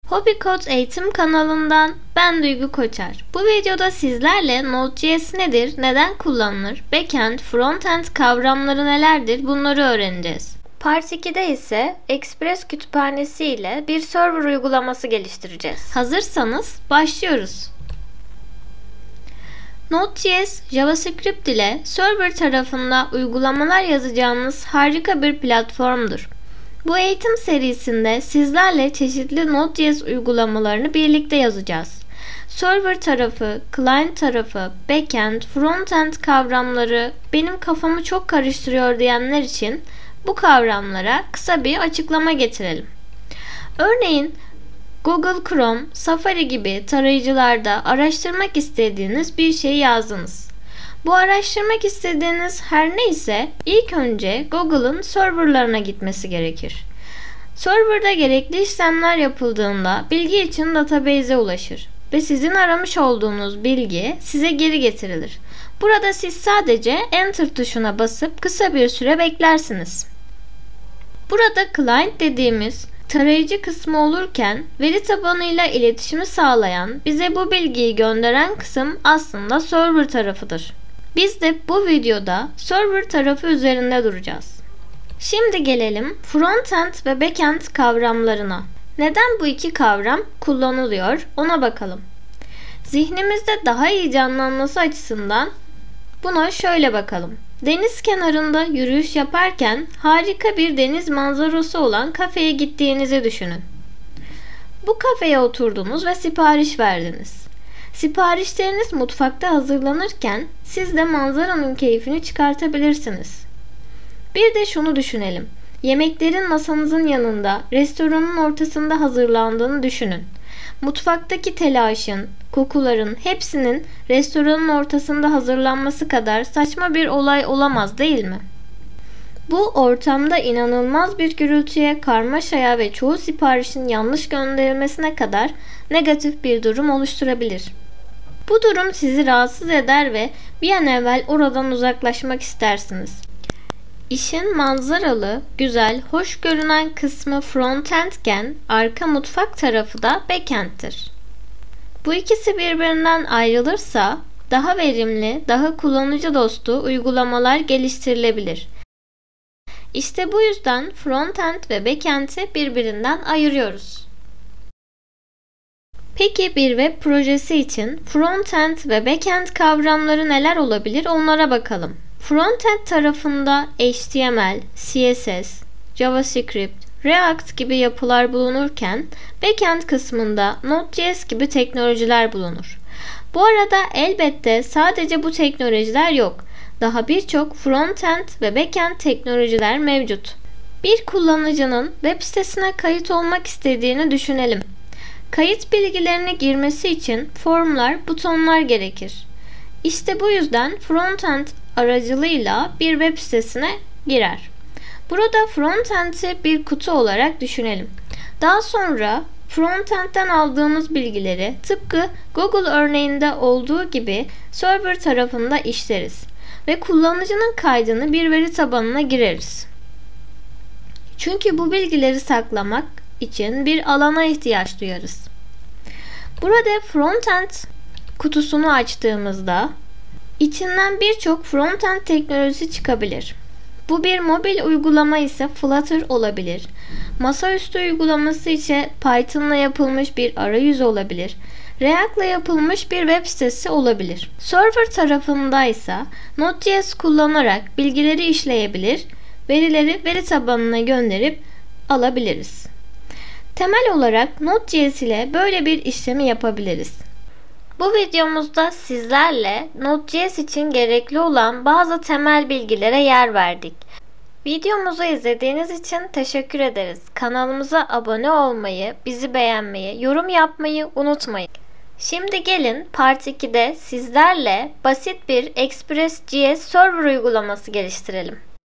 HobbyCode eğitim kanalından ben Duygu Koçar. Bu videoda sizlerle Node.js nedir, neden kullanılır, backend, frontend kavramları nelerdir bunları öğreneceğiz. Part 2'de ise Express kütüphanesi ile bir server uygulaması geliştireceğiz. Hazırsanız başlıyoruz. Node.js, JavaScript ile server tarafında uygulamalar yazacağınız harika bir platformdur. Bu eğitim serisinde sizlerle çeşitli Node.js uygulamalarını birlikte yazacağız. Server tarafı, client tarafı, backend, frontend kavramları benim kafamı çok karıştırıyor diyenler için bu kavramlara kısa bir açıklama getirelim. Örneğin Google Chrome, Safari gibi tarayıcılarda araştırmak istediğiniz bir şeyi yazdınız. Bu araştırmak istediğiniz her neyse ilk önce Google'ın serverlarına gitmesi gerekir. Serverda gerekli işlemler yapıldığında bilgi için database'e ulaşır ve sizin aramış olduğunuz bilgi size geri getirilir. Burada siz sadece Enter tuşuna basıp kısa bir süre beklersiniz. Burada client dediğimiz tarayıcı kısmı olurken veri tabanıyla iletişimi sağlayan, bize bu bilgiyi gönderen kısım aslında server tarafıdır. Biz de bu videoda server tarafı üzerinde duracağız. Şimdi gelelim frontend ve backend kavramlarına. Neden bu iki kavram kullanılıyor ona bakalım. Zihnimizde daha iyi canlanması açısından buna şöyle bakalım. Deniz kenarında yürüyüş yaparken harika bir deniz manzarası olan kafeye gittiğinizi düşünün. Bu kafeye oturdunuz ve sipariş verdiniz. Siparişleriniz mutfakta hazırlanırken siz de manzaranın keyfini çıkartabilirsiniz. Bir de şunu düşünelim. Yemeklerin masanızın yanında, restoranın ortasında hazırlandığını düşünün. Mutfaktaki telaşın, kokuların hepsinin restoranın ortasında hazırlanması kadar saçma bir olay olamaz değil mi? Bu ortamda inanılmaz bir gürültüye, karmaşaya ve çoğu siparişin yanlış gönderilmesine kadar negatif bir durum oluşturabilir. Bu durum sizi rahatsız eder ve bir an evvel oradan uzaklaşmak istersiniz. İşin manzaralı, güzel, hoş görünen kısmı frontendken arka mutfak tarafı da backend'tir. Bu ikisi birbirinden ayrılırsa daha verimli, daha kullanıcı dostu uygulamalar geliştirilebilir. İşte bu yüzden frontend ve backend'i birbirinden ayırıyoruz. Peki bir web projesi için frontend ve backend kavramları neler olabilir onlara bakalım. Frontend tarafında HTML, CSS, JavaScript, React gibi yapılar bulunurken backend kısmında Node.js gibi teknolojiler bulunur. Bu arada elbette sadece bu teknolojiler yok. Daha birçok frontend ve backend teknolojiler mevcut. Bir kullanıcının web sitesine kayıt olmak istediğini düşünelim. Kayıt bilgilerini girmesi için formlar, butonlar gerekir. İşte bu yüzden frontend aracılığıyla bir web sitesine girer. Burada frontend'i bir kutu olarak düşünelim. Daha sonra frontend'den aldığımız bilgileri tıpkı Google örneğinde olduğu gibi server tarafında işleriz ve kullanıcının kaydını bir veri tabanına gireriz. Çünkü bu bilgileri saklamak için bir alana ihtiyaç duyarız. Burada frontend kutusunu açtığımızda içinden birçok frontend teknolojisi çıkabilir. Bu bir mobil uygulama ise Flutter olabilir. Masaüstü uygulaması ise Python'la yapılmış bir arayüz olabilir. React'la yapılmış bir web sitesi olabilir. Server tarafında ise Node.js kullanarak bilgileri işleyebilir, verileri veri tabanına gönderip alabiliriz. Temel olarak Node.js ile böyle bir işlemi yapabiliriz. Bu videomuzda sizlerle Node.js için gerekli olan bazı temel bilgilere yer verdik. Videomuzu izlediğiniz için teşekkür ederiz. Kanalımıza abone olmayı, bizi beğenmeyi, yorum yapmayı unutmayın. Şimdi gelin Part 2'de sizlerle basit bir Express.js server uygulaması geliştirelim.